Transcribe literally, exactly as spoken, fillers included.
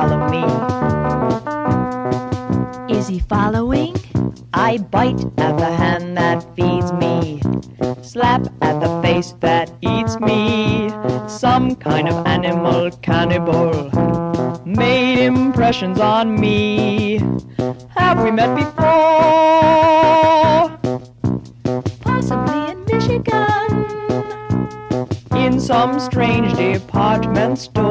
follow me? Is he following? I bite at the hand that feeds me, slap at the face that eats me. Some kind of animal cannibal made impressions on me. Have we met before? Possibly in Michigan. In some strange department store.